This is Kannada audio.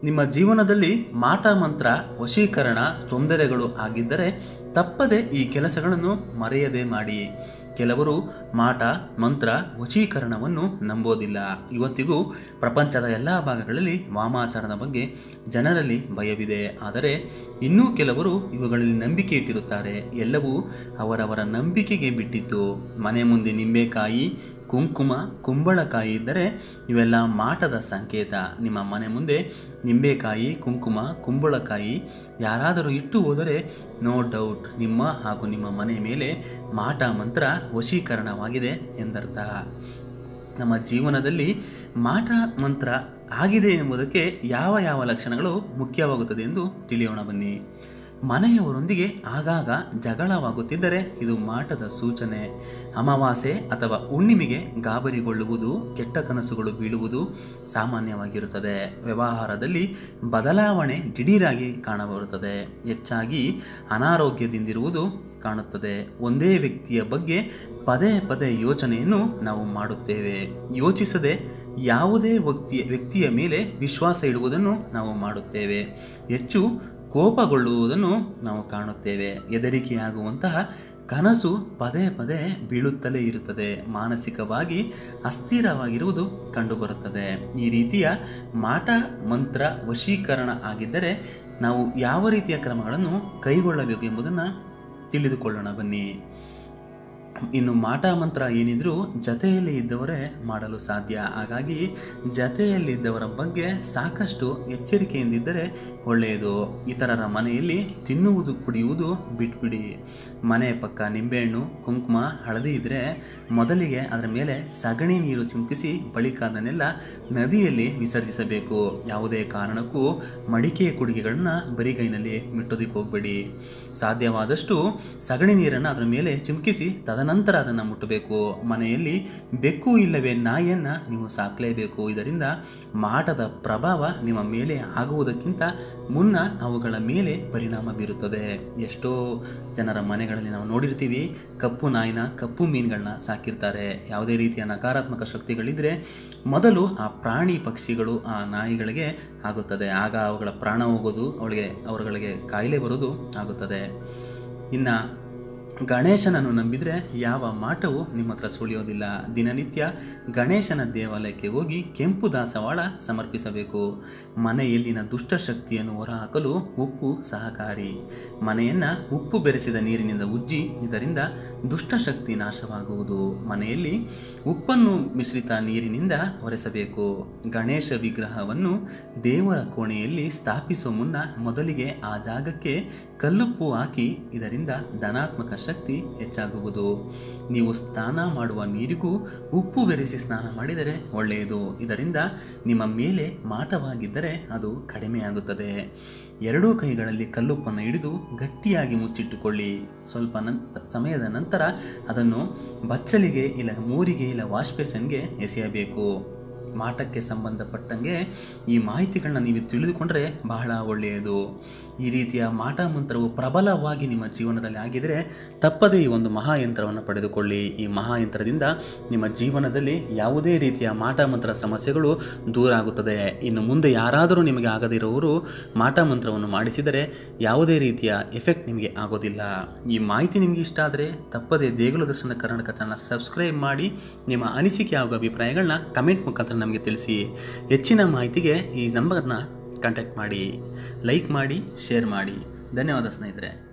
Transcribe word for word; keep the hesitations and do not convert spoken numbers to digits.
ನಿಮ್ಮ ಜೀವನದಲ್ಲಿ ಮಾಟ ಮಂತ್ರ ವಶೀಕರಣ ತೊಂದರೆಗಳು ಆಗಿದ್ದರೆ ತಪ್ಪದೆ ಈ ಕೆಲಸಗಳನ್ನು ಮರೆಯದೆ ಮಾಡಿ. ಕೆಲವರು ಮಾಟ ಮಂತ್ರ ವಶೀಕರಣವನ್ನು ನಂಬೋದಿಲ್ಲ. ಇವತ್ತಿಗೂ ಪ್ರಪಂಚದ ಎಲ್ಲ ಭಾಗಗಳಲ್ಲಿ ವಾಮಾಚಾರದ ಬಗ್ಗೆ ಜನರಲ್ಲಿ ಭಯವಿದೆ. ಆದರೆ ಇನ್ನೂ ಕೆಲವರು ಇವುಗಳಲ್ಲಿ ನಂಬಿಕೆ ಇಟ್ಟಿರುತ್ತಾರೆ. ಎಲ್ಲವೂ ಅವರವರ ನಂಬಿಕೆಗೆ ಬಿಟ್ಟಿತ್ತು. ಮನೆ ಮುಂದೆ ನಿಂಬೆಕಾಯಿ, ಕುಂಕುಮ, ಕುಂಬಳಕಾಯಿ ಇದ್ದರೆ ಇವೆಲ್ಲ ಮಾಟದ ಸಂಕೇತ. ನಿಮ್ಮ ಮನೆ ಮುಂದೆ ನಿಂಬೆಕಾಯಿ, ಕುಂಕುಮ, ಕುಂಬಳಕಾಯಿ ಯಾರಾದರೂ ಇಟ್ಟು ಹೋದರೆ ನೋ ಡೌಟ್ ನಿಮ್ಮ ಹಾಗೂ ನಿಮ್ಮ ಮನೆ ಮೇಲೆ ಮಾಟ ಮಂತ್ರ ವಶೀಕರಣವಾಗಿದೆ ಎಂದರ್ಥ. ನಮ್ಮ ಜೀವನದಲ್ಲಿ ಮಾಟ ಮಂತ್ರ ಆಗಿದೆ ಎಂಬುದಕ್ಕೆ ಯಾವ ಯಾವ ಲಕ್ಷಣಗಳು ಮುಖ್ಯವಾಗುತ್ತದೆ ಎಂದು ತಿಳಿಯೋಣ ಬನ್ನಿ. ಮನೆಯವರೊಂದಿಗೆ ಆಗಾಗ ಜಗಳವಾಗುತ್ತಿದ್ದರೆ ಇದು ಮಾಟದ ಸೂಚನೆ. ಅಮಾವಾಸ್ಯೆ ಅಥವಾ ಹುಣ್ಣಿಮೆಗೆ ಗಾಬರಿಗೊಳ್ಳುವುದು, ಕೆಟ್ಟ ಕನಸುಗಳು ಬೀಳುವುದು ಸಾಮಾನ್ಯವಾಗಿರುತ್ತದೆ. ವ್ಯವಹಾರದಲ್ಲಿ ಬದಲಾವಣೆ ದಿಢೀರಾಗಿ ಕಾಣಬರುತ್ತದೆ. ಹೆಚ್ಚಾಗಿ ಅನಾರೋಗ್ಯದಿಂದಿರುವುದು ಕಾಣುತ್ತದೆ. ಒಂದೇ ವ್ಯಕ್ತಿಯ ಬಗ್ಗೆ ಪದೇ ಪದೇ ಯೋಚನೆಯನ್ನು ನಾವು ಮಾಡುತ್ತೇವೆ. ಯೋಚಿಸದೆ ಯಾವುದೇ ವ್ಯಕ್ತಿಯ ವ್ಯಕ್ತಿಯ ಮೇಲೆ ವಿಶ್ವಾಸ ಇಡುವುದನ್ನು ನಾವು ಮಾಡುತ್ತೇವೆ. ಹೆಚ್ಚು ಕೋಪಗೊಳ್ಳುವುದನ್ನು ನಾವು ಕಾಣುತ್ತೇವೆ. ಹೆದರಿಕೆಯಾಗುವಂತಹ ಕನಸು ಪದೇ ಪದೇ ಬೀಳುತ್ತಲೇ ಇರುತ್ತದೆ. ಮಾನಸಿಕವಾಗಿ ಅಸ್ಥಿರವಾಗಿರುವುದು ಕಂಡುಬರುತ್ತದೆ. ಈ ರೀತಿಯ ಮಾಟ ಮಂತ್ರ ವಶೀಕರಣ ಆಗಿದ್ದರೆ ನಾವು ಯಾವ ರೀತಿಯ ಕ್ರಮಗಳನ್ನು ಕೈಗೊಳ್ಳಬೇಕು ಎಂಬುದನ್ನು ತಿಳಿದುಕೊಳ್ಳೋಣ ಬನ್ನಿ. ಇನ್ನು ಮಾಟ ಮಂತ್ರ ಏನಿದ್ರೂ ಜತೆಯಲ್ಲಿ ಇದ್ದವರೇ ಮಾಡಲು ಸಾಧ್ಯ. ಹಾಗಾಗಿ ಜತೆಯಲ್ಲಿದ್ದವರ ಬಗ್ಗೆ ಸಾಕಷ್ಟು ಎಚ್ಚರಿಕೆಯಿಂದಿದ್ದರೆ ಒಳ್ಳೆಯದು. ಇತರರ ಮನೆಯಲ್ಲಿ ತಿನ್ನುವುದು ಕುಡಿಯುವುದು ಬಿಟ್ಬಿಡಿ. ಮನೆ ಪಕ್ಕ ನಿಂಬೆಹಣ್ಣು, ಕುಂಕುಮ, ಹಳದಿ ಇದ್ದರೆ ಮೊದಲಿಗೆ ಅದರ ಮೇಲೆ ಸಗಣಿ ನೀರು ಚಿಮುಕಿಸಿ ಬಳಿಕ ಅದನ್ನೆಲ್ಲ ನದಿಯಲ್ಲಿ ವಿಸರ್ಜಿಸಬೇಕು. ಯಾವುದೇ ಕಾರಣಕ್ಕೂ ಮಡಿಕೆ ಕುಡಿಗೆಗಳನ್ನ ಬರಿಗೈನಲ್ಲಿ ಮುಟ್ಟೋದಕ್ಕೆ ಹೋಗಬೇಡಿ. ಸಾಧ್ಯವಾದಷ್ಟು ಸಗಣಿ ನೀರನ್ನು ಅದರ ಮೇಲೆ ಚಿಮುಕಿಸಿ ತದನಂತರ ಅದನ್ನು ಮುಟ್ಟಬೇಕು. ಮನೆಯಲ್ಲಿ ಬೆಕ್ಕು ಇಲ್ಲವೇ ನಾಯಿಯನ್ನು ನೀವು ಸಾಕಲೇಬೇಕು. ಇದರಿಂದ ಮಾಟದ ಪ್ರಭಾವ ನಿಮ್ಮ ಮೇಲೆ ಆಗುವುದಕ್ಕಿಂತ ಮುನ್ನ ಅವುಗಳ ಮೇಲೆ ಪರಿಣಾಮ ಬೀರುತ್ತದೆ. ಎಷ್ಟೋ ಜನರ ಮನೆಗಳಲ್ಲಿ ನಾವು ನೋಡಿರ್ತೀವಿ, ಕಪ್ಪು ನಾಯಿನ, ಕಪ್ಪು ಮೀನುಗಳನ್ನ ಸಾಕಿರ್ತಾರೆ. ಯಾವುದೇ ರೀತಿಯ ನಕಾರಾತ್ಮಕ ಶಕ್ತಿಗಳಿದ್ದರೆ ಮೊದಲು ಆ ಪ್ರಾಣಿ ಪಕ್ಷಿಗಳು ಆ ನಾಯಿಗಳಿಗೆ ಆಗುತ್ತದೆ. ಆಗ ಅವುಗಳ ಪ್ರಾಣ ಹೋಗೋದು, ಅವಳಿಗೆ ಅವರುಗಳಿಗೆ ಕಾಯಿಲೆ ಬರೋದು ಆಗುತ್ತದೆ. ಇನ್ನು ಗಣೇಶನನ್ನು ನಂಬಿದರೆ ಯಾವ ಮಾಟವು ನಿಮ್ಮ ಹತ್ರ ಸುಳಿಯೋದಿಲ್ಲ. ದಿನನಿತ್ಯ ಗಣೇಶನ ದೇವಾಲಯಕ್ಕೆ ಹೋಗಿ ಕೆಂಪು ದಾಸವಾಳ ಸಮರ್ಪಿಸಬೇಕು. ಮನೆಯಲ್ಲಿನ ದುಷ್ಟಶಕ್ತಿಯನ್ನು ಹೊರಹಾಕಲು ಉಪ್ಪು ಸಹಕಾರಿ. ಮನೆಯನ್ನು ಉಪ್ಪು ಬೆರೆಸಿದ ನೀರಿನಿಂದ ಉಜ್ಜಿ, ಇದರಿಂದ ದುಷ್ಟಶಕ್ತಿ ನಾಶವಾಗುವುದು. ಮನೆಯಲ್ಲಿ ಉಪ್ಪನ್ನು ಮಿಶ್ರಿತ ನೀರಿನಿಂದ ಒರೆಸಬೇಕು. ಗಣೇಶ ವಿಗ್ರಹವನ್ನು ದೇವರ ಕೋಣೆಯಲ್ಲಿ ಸ್ಥಾಪಿಸುವ ಮುನ್ನ ಮೊದಲಿಗೆ ಆ ಜಾಗಕ್ಕೆ ಕಲ್ಲುಪ್ಪು ಹಾಕಿ, ಇದರಿಂದ ಧನಾತ್ಮಕ ಶಕ್ತಿ ಹೆಚ್ಚಾಗುವುದು. ನೀವು ಸ್ನಾನ ಮಾಡುವ ನೀರಿಗೂ ಉಪ್ಪು ಬೆರೆಸಿ ಸ್ನಾನ ಮಾಡಿದರೆ ಒಳ್ಳೆಯದು. ಇದರಿಂದ ನಿಮ್ಮ ಮೇಲೆ ಮಾಟವಾಗಿದ್ದರೆ ಅದು ಕಡಿಮೆಯಾಗುತ್ತದೆ. ಎರಡೂ ಕೈಗಳಲ್ಲಿ ಕಲ್ಲುಪ್ಪನ್ನು ಹಿಡಿದು ಗಟ್ಟಿಯಾಗಿ ಮುಚ್ಚಿಟ್ಟುಕೊಳ್ಳಿ. ಸ್ವಲ್ಪ ನಂತ ಸಮಯದ ನಂತರ ಅದನ್ನು ಬಚ್ಚಲಿಗೆ ಇಲ್ಲ ಮೂರಿಗೆ ಇಲ್ಲ ವಾಶ್ ಬೇಸಿನ್ಗೆ ಎಸೆಯಬೇಕು. ಮಾಟಕ್ಕೆ ಸಂಬಂಧಪಟ್ಟಂಗೆ ಈ ಮಾಹಿತಿಗಳನ್ನ ನೀವು ತಿಳಿದುಕೊಂಡ್ರೆ ಬಹಳ ಒಳ್ಳೆಯದು. ಈ ರೀತಿಯ ಮಾಟ ಮಂತ್ರವು ಪ್ರಬಲವಾಗಿ ನಿಮ್ಮ ಜೀವನದಲ್ಲಿ ಆಗಿದರೆ ತಪ್ಪದೇ ಈ ಒಂದು ಮಹಾಯಂತ್ರವನ್ನು ಪಡೆದುಕೊಳ್ಳಿ. ಈ ಮಹಾಯಂತ್ರದಿಂದ ನಿಮ್ಮ ಜೀವನದಲ್ಲಿ ಯಾವುದೇ ರೀತಿಯ ಮಾಟ ಮಂತ್ರ ಸಮಸ್ಯೆಗಳು ದೂರ ಆಗುತ್ತದೆ. ಇನ್ನು ಮುಂದೆ ಯಾರಾದರೂ ನಿಮಗೆ ಆಗದಿರೋರು ಮಾಟ ಮಂತ್ರವನ್ನು ಮಾಡಿಸಿದರೆ ಯಾವುದೇ ರೀತಿಯ ಎಫೆಕ್ಟ್ ನಿಮಗೆ ಆಗೋದಿಲ್ಲ. ಈ ಮಾಹಿತಿ ನಿಮಗೆ ಇಷ್ಟ ಆದರೆ ತಪ್ಪದೇ ದೇಗುಲ ದರ್ಶನ ಕರ್ನಾಟಕ ಚಾನಲ್ ಸಬ್ಸ್ಕ್ರೈಬ್ ಮಾಡಿ. ನಿಮ್ಮ ಅನಿಸಿಕೆ ಹಾಗೂ ಅಭಿಪ್ರಾಯಗಳನ್ನ ಕಮೆಂಟ್ ಮುಖಾಂತರ ನಮಗೆ ತಿಳಿಸಿ. ಹೆಚ್ಚಿನ ಮಾಹಿತಿಗೆ ಈ ನಂಬರ್ನ ಕಾಂಟ್ಯಾಕ್ಟ್ ಮಾಡಿ. ಲೈಕ್ ಮಾಡಿ, ಶೇರ್ ಮಾಡಿ. ಧನ್ಯವಾದ ಸ್ನೇಹಿತರೆ.